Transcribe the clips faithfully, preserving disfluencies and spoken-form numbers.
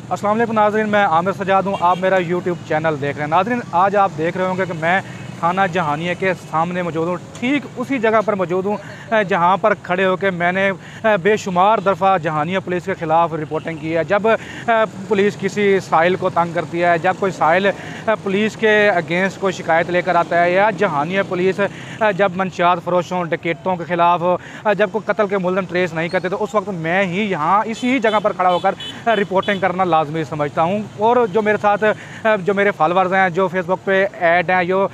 अस्सलाम वालेकुम नाज़रीन, मैं आमिर सजाद हूँ। आप मेरा यूट्यूब चैनल देख रहे हैं। नाज़रीन, आज आप देख रहे होंगे कि मैं थाना जहानिया के सामने मौजूद हूँ। ठीक उसी जगह पर मौजूद हूँ जहाँ पर खड़े होकर मैंने बेशुमार दफ़ा जहानिया पुलिस के ख़िलाफ़ रिपोर्टिंग की है। जब पुलिस किसी साहिल को तंग करती है, जब कोई साहिल पुलिस के अगेंस्ट कोई शिकायत लेकर आता है, या जहानिया पुलिस जब मंशियात फरोशों डकैतों के ख़िलाफ़ जब कोई कत्ल के मुलज़िम ट्रेस नहीं करते, तो उस वक्त मैं ही यहाँ इसी जगह पर खड़ा होकर रिपोर्टिंग करना लाजमी समझता हूँ। और जो मेरे साथ जो मेरे फॉलोअर्स हैं, जो फेसबुक पे ऐड हैं, जो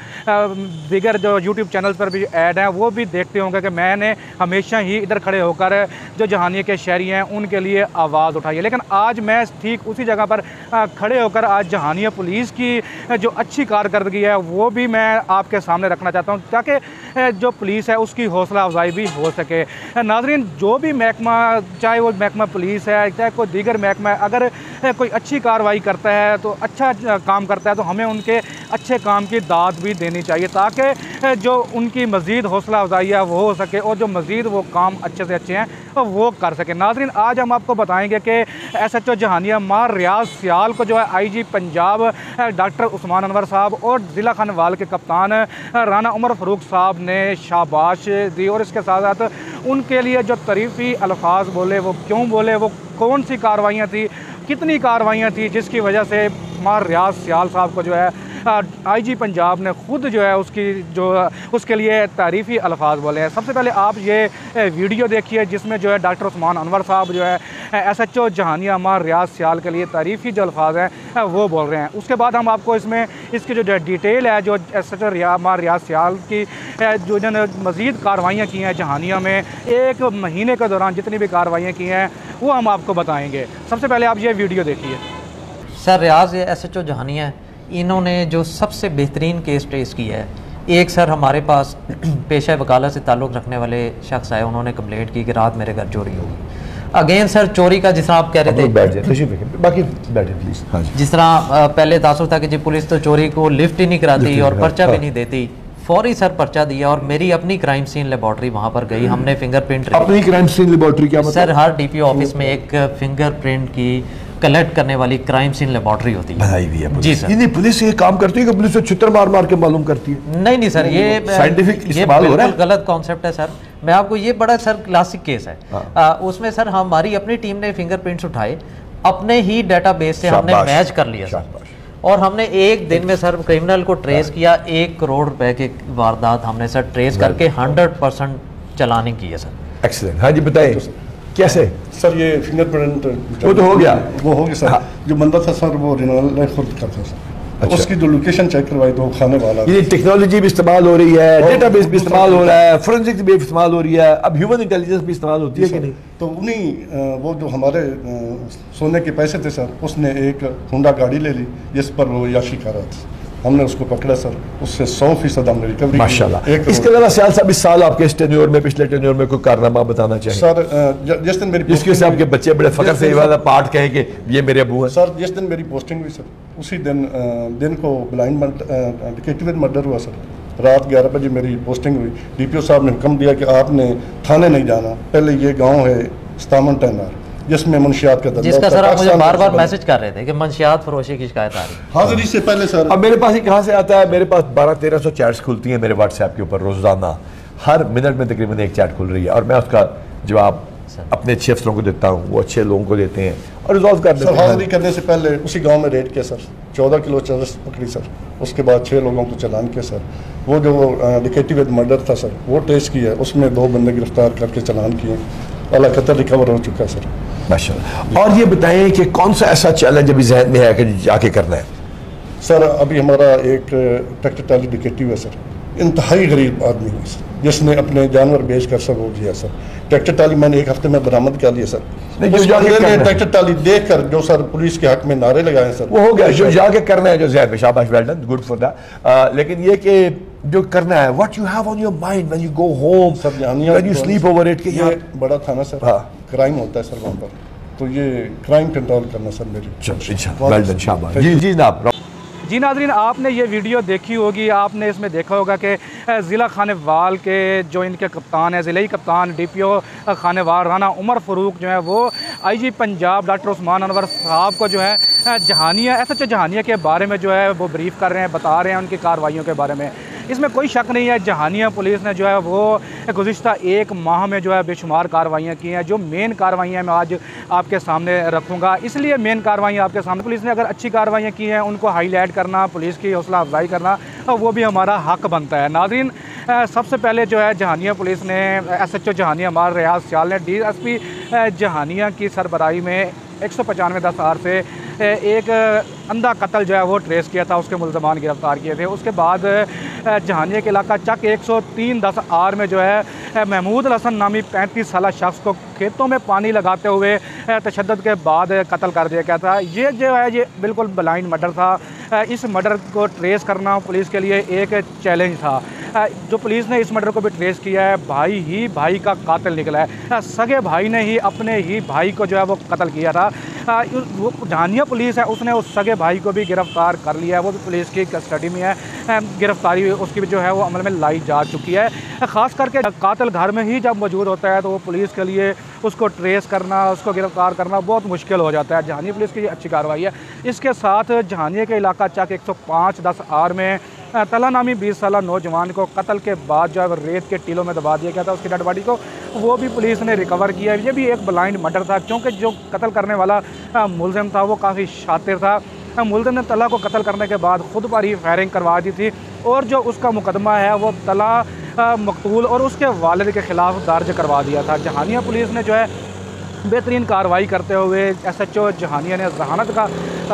दीगर जो यूट्यूब चैनल पर भी ऐड हैं, वो भी देखते होंगे कि मैंने हमेशा ही इधर खड़े होकर जो जहानिया के शहरी हैं उनके लिए आवाज़ उठाई है। लेकिन आज मैं ठीक उसी जगह पर खड़े होकर आज जहानिया पुलिस की जो अच्छी कारकर्दगी है वो भी मैं आपके सामने रखना चाहता हूँ, ताकि जो पुलिस है उसकी हौसला अफजाई भी हो सके। नाज़रीन, जो भी महकमा, चाहे वो महकमा पुलिस है, चाहे कोई दीगर महकमा है, अगर कोई अच्छी कार्रवाई करता है तो अच्छा काम करता है, तो हमें उनके अच्छे काम की दाद भी देनी चाहिए, ताकि जो उनकी मज़ीद हौसला अफजाई है वो हो सके और जो मज़ीद वो काम अच्छे से अच्छे हैं वो कर सके। नाज़रीन, आज हम आपको बताएंगे कि एस एच ओ जहानिया मार रियाज सियाल को जो है I G Punjab doctor Usman Anwar साहब और ज़िला खानवाल के कप्तान राना उमर फ़ारूक साहब ने शाबाश दी, और इसके साथ साथ उनके लिए जो तारीफ़ी अल्फाज बोले वो क्यों बोले, वो कौन सी कार्रवाइयाँ थी, कितनी कार्रवाइयाँ थी जिसकी वजह से मार रियाज सियाल साहब को जो है आई जी पंजाब ने ख़ुद जो है उसकी जो उसके लिए तारीफ़ी अल्फाज बोले हैं। सबसे पहले आप ये वीडियो देखिए जिसमें जो है डॉक्टर उस्मान अनवर साहब जो है एस एच ओ जहानिया मार रियाज सियाल के लिए तारीफ़ी जो अल्फाज हैं वो बोल रहे हैं। उसके बाद हम आपको इसमें इसकी जो डिटेल है, जो एस एच ओ मार रियाज सियाल की जो जिन्होंने मज़ीद कार्रवाइयाँ की हैं जहानिया में एक महीने के दौरान जितनी भी कार्रवाइयाँ की हैं वो हम आपको बताएँगे। सबसे पहले आप ये वीडियो देखिए। Sir, Riaz S H O Jahania है, इन्होंने जो सबसे बेहतरीन केस ट्रेस किया है, एक सर हमारे पास पेशा वकालत से ताल्लुक़ रखने वाले शख्स आए, उन्होंने कंप्लेंट की कि रात मेरे घर चोरी हो गई। अगेन सर चोरी का जिस तरह आप कह रहे थे, बैठ जाए बाकी बैठे प्लीज़। हाँ, जिस तरह पहले तासुर था कि जी पुलिस तो चोरी को लिफ्ट ही नहीं कराती और पर्चा भी नहीं देती, फौरी सर पर्चा दिया और मेरी अपनी क्राइम सीन लेबॉर्ट्री वहाँ पर गई। हमने फिंगरप्रिंट अपनी क्राइम सीन लेबॉर्ट्री क्या मतलब? सर, हर डी पी ओ ऑफिस में एक फिंगरप्रिंट की कलेक्ट करने वाली क्राइम सीन लेबॉर्ट्री होती है। बनाई हुई है जी सर। नहीं, पुलिस ये काम करती है कि पुलिस छुट्टर मार मार के मालूम करती है? नहीं नहीं सर, ये साइंटिफिक ये बिल्कुल गलत कॉन्सेप्ट है सर। मैं आपको ये बड़ा सर क्लासिक केस है। आ, उसमें सर हमारी अपनी टीम ने फिंगरप्रिंट्स उठाए, अपने ही डेटाबेस से हमने मैच कर लिया सर, और हमने एक दिन में सर क्रिमिनल को ट्रेस किया। एक करोड़ रुपए की वारदात हमने सर ट्रेस करके हंड्रेड परसेंट चलाने की है सर। एक्सीलेंट। हाँ जी, बताइए कैसे? सर ये फिंगरप्रिंट वो तो हो गया, वो हो गया सर। हाँ। जो बंदा था सर वो रिनल खुद करता था सर। अच्छा। उसकी जो लोकेशन चेक करवाई तो खाने वाला, ये टेक्नोलॉजी भी इस्तेमाल हो रही है, डेटाबेस भी इस्तेमाल हो रहा है, फोरेंसिक भी इस्तेमाल हो रही है, अब ह्यूमन इंटेलिजेंस भी इस्तेमाल होती है कि नहीं? तो उन्हीं वो जो हमारे सोने के पैसे थे सर, उसने एक होंडा गाड़ी ले ली जिस पर वो याशी कर रहा था। हमने उसको पकड़ा सर, उससे सौ फीसद हमने रिकवरी माशाल्लाह। इसके अलावा सियाल साहब इस साल आपके इस टेन्योर में, पिछले टेन्योर में कोई कारनामा बताना चाहिए सर? जिस दिन मेरी जिसके से आपके बच्चे बड़े फख्र से वाला पार्ट कहे कि ये मेरे अबू हैं। सर जिस दिन मेरी पोस्टिंग हुई सर, उसी दिन दिन को ब्लाइंड डिटेक्टिव मर्डर हुआ सर। रात ग्यारह बजे मेरी पोस्टिंग हुई। डी पी ओ साहब ने हुक्म दिया कि आपने थाने नहीं जाना, पहले ये गाँव है स्तामन टैनार जिसमें मंशियात का धंधा, जिसका सर आप मुझे बार बार मैसेज कर रहे थे कि मंशियात फरोशी की शिकायत आ रही है। हाजिरी से पहले सर। अब मेरे पास ही कहाँ से आता है? मेरे पास बारह तेरह सौ चैट्स खुलती हैं मेरे व्हाट्सएप के ऊपर रोजाना, हर मिनट में तकरीबन एक चैट खुल रही है और मैं उसका जवाब अपने अच्छे अफसरों को देता हूँ, वो अच्छे लोगों को देते हैं और रिजॉल्व कर देते हैं। हाजिरी करने से पहले उसी गाँव में रेड किया सर, चौदह किलो चरस पकड़ी सर। उसके बाद छः लोगों को चालान किया सर। वो जो डिटेक्टिव मर्डर था सर, वो टेस्ट किया, उसमें दो बंदे गिरफ्तार करके चालान किए, अल्लाह कतर रिकवर हो चुका है सर माशाल्लाह। और ये बताएं कि कौन सा ऐसा चैलेंज अभी जहन में है कि जाके करना है? सर अभी हमारा एक ट्रैक्टर ट्राली डिटेक्टिव है सर, इंतहाई गरीब आदमी है सर, जिसने अपने जानवर बेच कर सब हो गया सर। ट्रैक्टर ट्राली मैंने एक हफ्ते में बरामद कर लिया सर। ट्रैक्टर ट्राली देख कर जो सर पुलिस के हक में नारे लगाए सर, वो हो गया। जो जाके करना है, जो जहन में, शाबाश, well done, good for that. लेकिन ये कि जो करना है, what you have on your mind when you go home, when you sleep over it, कि ये बड़ा था ना सर, क्राइम होता है सर वहाँ पर, तो ये क्राइम कंट्रोल करना सर मेरी। वेल डन, शाबाश। जी जी जनाब। जी नाज़रीन, आपने ये वीडियो देखी होगी, आपने इसमें देखा होगा कि ज़िला खानेवाल के जो इनके कप्तान हैं, ज़िले कप्तान D P O Khanewal Rana Umar Farooq जो है वो I G Punjab doctor Usman Anwar साहब को जो है Jahania S H O Jahania के बारे में जो है वो ब्रीफ़ कर रहे हैं, बता रहे हैं उनकी कार्रवाइयों के बारे में। इसमें कोई शक नहीं है, जहानिया पुलिस ने जो है वो गुज़िश्ता एक माह में जो है बेशुमार कार्रवाइयाँ की हैं। जो मेन कार्रवाइयाँ मैं आज आपके सामने रखूँगा, इसलिए मेन कार्रवाइयाँ आपके सामने। पुलिस ने अगर अच्छी कार्रवाइयाँ की हैं उनको हाईलाइट करना, पुलिस की हौसला अफजाई करना, वो भी हमारा हक बनता है। नाज़रीन, सबसे पहले जो है जहानिया पुलिस ने एस एच ओ जहानिया मार रियाज सियाल ने डी एस पी जहानिया की सरबराही में एक सौ पचानवे दस आर से एक अंधा कत्ल जो है वो ट्रेस किया था, उसके मुल्ज़मान गिरफ़्तार किए थे। उसके बाद जहानिया के इलाका चक एक सौ तीन दस आर में जो है महमूद हसन नामी पैंतीस साल शख्स को खेतों में पानी लगाते हुए तशद्दुद के बाद कत्ल कर दिया गया था। ये जो है ये बिल्कुल ब्लाइंड मर्डर था। इस मर्डर को ट्रेस करना पुलिस के लिए एक चैलेंज था। जो पुलिस ने इस मर्डर को भी ट्रेस किया है, भाई ही भाई का कातिल निकला है। सगे भाई ने ही अपने ही भाई को जो है वो कत्ल किया था। वो जहानिया पुलिस है, उसने उस सगे भाई को भी गिरफ़्तार कर लिया है, वो भी पुलिस की कस्टडी में है। गिरफ़्तारी उसकी भी जो है वो अमल में लाई जा चुकी है। ख़ास करके कातिल घर में ही जब मौजूद होता है तो वो पुलिस के लिए उसको ट्रेस करना, उसको गिरफ़्तार करना बहुत मुश्किल हो जाता है। जहानिया पुलिस की ये अच्छी कार्रवाई है। इसके साथ जहानिया के इलाका चक एक सौ पाँच दस आर में तला नामी बीस साल नौजवान को कत्ल के बाद जो है रेत के टीलों में दबा दिया गया था, उसकी डेड बॉडी को वो भी पुलिस ने रिकवर किया। ये भी एक ब्लाइंड मर्डर था, क्योंकि जो कत्ल करने वाला मुलज़िम था वो काफ़ी शातिर था। मुलज़िम ने तला को कत्ल करने के बाद ख़ुद पर ही फायरिंग करवा दी थी, और जो उसका मुकदमा है वो तला मकतूल और उसके वालिद के ख़िलाफ़ दर्ज करवा दिया था। जहानिया पुलिस ने जो है बेहतरीन कार्रवाई करते हुए एस एच ओ जहानिया ने जहानत का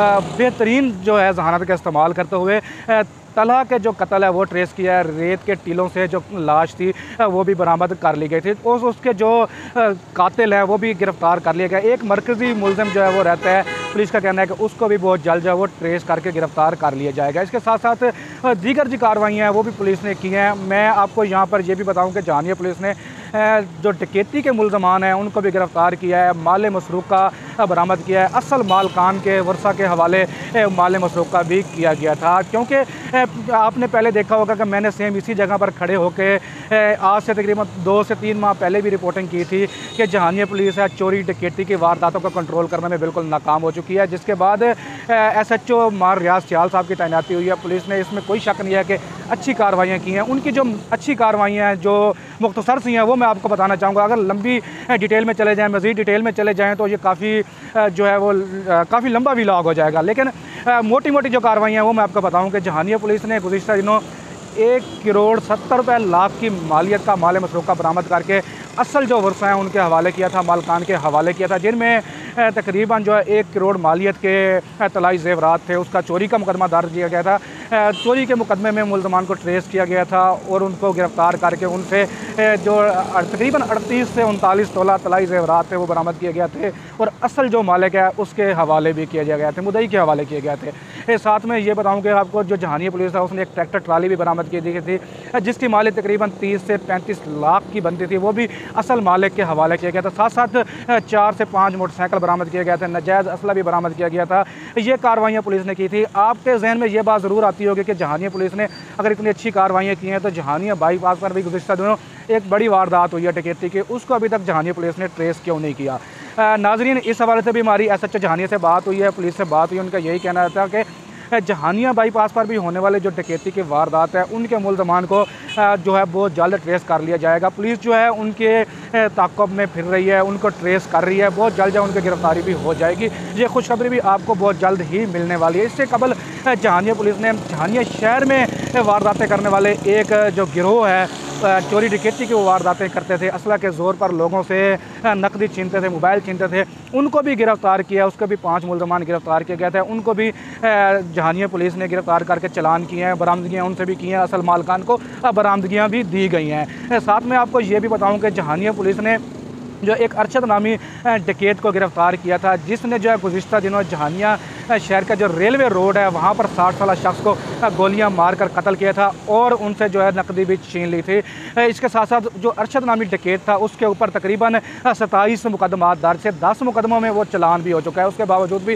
बेहतरीन जो है जहानत का इस्तेमाल करते हुए तला के जो कत्ल है वो ट्रेस किया है। रेत के टीलों से जो लाश थी वो भी बरामद कर ली गई थी, और उसके जो कातिल है वो भी गिरफ़्तार कर लिया गया। एक मरकज़ी मुलज़िम जो है वो रहता है, पुलिस का कहना है कि उसको भी बहुत जल्द जो है वो ट्रेस करके गिरफ़्तार कर लिया जाएगा। इसके साथ साथ दीगर जो कार्रवाइयाँ हैं वो भी पुलिस ने की हैं। मैं आपको यहाँ पर यह भी बताऊँ कि जहानिया पुलिस ने जो डकैती के मुल्ज़मान हैं उनको भी गिरफ़्तार किया है, माल मसरूक़ा बरामद किया है। असल माल कान के वर्षा के हवाले माल मसरूक़ा भी किया गया था। क्योंकि आपने पहले देखा होगा कि मैंने सेम इसी जगह पर खड़े होकर आज से तकरीबन दो से तीन माह पहले भी रिपोर्टिंग की थी कि जहानिया पुलिस है चोरी डकैती की वारदातों को कंट्रोल करने में बिल्कुल नाकाम हो चुकी है, जिसके बाद एस एच ओ मार रियाज सियाल साहब की तैनाती हुई है। पुलिस ने इसमें कोई शक नहीं है कि अच्छी कार्रवाइयाँ की हैं। उनकी जो अच्छी कार्रवाइयाँ हैं जो मुख्तसर सी हैं वो मैं आपको बताना चाहूँगा। अगर लंबी डिटेल में चले जाएँ, मज़ीद डिटेल में चले जाएँ तो ये काफ़ी जो है वो काफ़ी लंबा व्लॉग हो जाएगा, लेकिन मोटी मोटी जो कार्रवाइयाँ हैं वो मैं आपको बताऊँ कि जहानिया पुलिस ने गुज़िश्ता दिनों एक करोड़ सत्तर रुपये लाख की मालियत का माल मसरूक़ा बरामद करके असल जो वर्षा हैं उनके हवाले किया था, मालकान के हवाले किया था, जिनमें तकरीबन जो है एक करोड़ मालियत के तलाई ज़ेवरात थे। उसका चोरी का मुकदमा दर्ज किया गया था। चोरी के मुकदमे में मुल्ज़मान को ट्रेस किया गया था और उनको गिरफ़्तार करके उनसे जो तकरीबन अड़तीस से उनतालीस तोला तलाई ज़ेवरात थे वो बरामद किए गए थे, और असल जो मालिक है उसके हवाले भी किए गए थे, मुद्दई के हवाले किए गए थे। साथ में ये बताऊँ कि आपको जो जहानिया पुलिस है उसने एक ट्रैक्टर ट्राली भी बरामद की दी थी, जिसकी मालिक तकरीबन तीस से पैंतीस लाख की बनती थी, वो भी असल मालिक के हवाले किया गया था। साथ साथ चार से पाँच मोटरसाइकिल बरामद किए गए थे, नाजायज़ असला भी बरामद किया गया था। ये कार्रवाइयाँ पुलिस ने की थी। आपके जहन में ये बात ज़रूर आती होगी कि जहानिया पुलिस ने अगर इतनी अच्छी कार्रवाइयाँ की हैं तो जहानिया बाईपास पर भी गुज़िश्ता दिनों एक बड़ी वारदात हुई है डकैती की, उसको अभी तक जहानिया पुलिस ने ट्रेस क्यों नहीं किया। नाज़रीन, इस हवाले से भी हमारी एस एच ओ जहानिया से बात हुई है, पुलिस से बात हुई, उनका यही कहना था कि जहानिया बाईपास पर भी होने वाले जो डकैती की वारदात है उनके मुल्ज़मान को जो है बहुत जल्द ट्रेस कर लिया जाएगा। पुलिस जो है उनके ताक़ुब में फिर रही है, उनको ट्रेस कर रही है, बहुत जल्द उनकी गिरफ़्तारी भी हो जाएगी। ये खुशखबरी भी आपको बहुत जल्द ही मिलने वाली है। इससे कबल जहानिया पुलिस ने जहानिया शहर में वारदातें करने वाले एक जो गिरोह है चोरी डकैती की वो वारदातें करते थे, असला के ज़ोर पर लोगों से नकदी छीनते थे, मोबाइल छीनते थे, उनको भी गिरफ़्तार किया। उसके भी पाँच मुल्ज़मान गिरफ़्तार किए गए थे, उनको भी जहानिया पुलिस ने गिरफ़्तार करके चलान किए हैं, बरामदगियाँ उनसे भी की हैं, असल मालकान को बरामदगियाँ भी दी गई हैं। साथ में आपको ये भी बताऊँ कि जहानिया पुलिस ने जो एक अरशद नामी डकैत को गिरफ़्तार किया था, जिसने जो है गुज़िश्ता दिनों जहानिया शहर का जो रेलवे रोड है वहाँ पर साठ साल शख्स को गोलियां मारकर कत्ल किया था और उनसे जो है नकदी भी छीन ली थी। इसके साथ साथ जो अरशद नामी डकैत था उसके ऊपर तकरीबन सत्ताईस मुकदमा दर्ज से दस मुकदमों में वो चलान भी हो चुका है। उसके बावजूद भी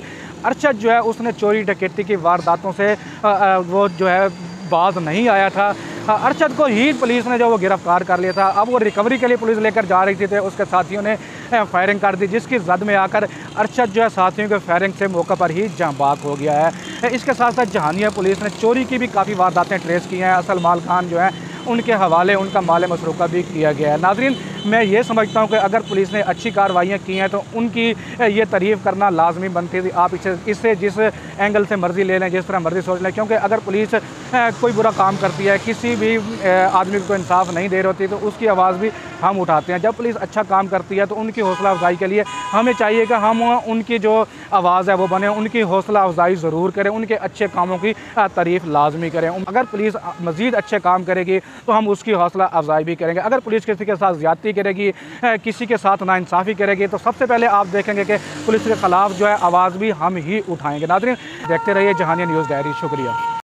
अरशद जो है उसने चोरी डकैती की वारदातों से वो जो है बाज नहीं आया था। अरशद को ही पुलिस ने जो वो गिरफ्तार कर लिया था। अब वो रिकवरी के लिए पुलिस लेकर जा रही थी, तो उसके साथियों ने फायरिंग कर दी, जिसकी जद में आकर अरशद जो है साथियों के फायरिंग से मौके पर ही जाँ बाग हो गया है। इसके साथ साथ जहानिया पुलिस ने चोरी की भी काफ़ी वारदातें ट्रेस की हैं। असल माल खान जो है उनके हवाले उनका माल मसरूका भी किया गया है। नाज़रीन, मैं ये समझता हूँ कि अगर पुलिस ने अच्छी कार्रवाइयाँ की हैं तो उनकी ये तारीफ़ करना लाजमी बनती थी। आप इसे इससे जिस एंगल से मर्ज़ी ले लें, जिस तरह मर्ज़ी सोच लें, क्योंकि अगर पुलिस कोई बुरा काम करती है, किसी भी आदमी को इंसाफ नहीं दे रही होती, तो उसकी आवाज़ भी हम उठाते हैं। जब पुलिस अच्छा काम करती है तो उनकी हौसला अफजाई के लिए हमें चाहिए कि हम उनकी जो आवाज़ है वो बने, उनकी हौसला अफजाई ज़रूर करें, उनके अच्छे कामों की तारीफ़ लाजमी करें। अगर पुलिस मज़ीद अच्छे काम करेगी तो हम उसकी हौसला अफजाई भी करेंगे। अगर पुलिस किसी के साथ ज़्यादती करेगी, किसी के साथ नाइंसाफ़ी करेगी, तो सबसे पहले आप देखेंगे कि पुलिस के ख़िलाफ़ जो है आवाज़ भी हम ही उठाएँगे। नाज़रीन, देखते रहिए जहानिया न्यूज़ डायरी। शुक्रिया।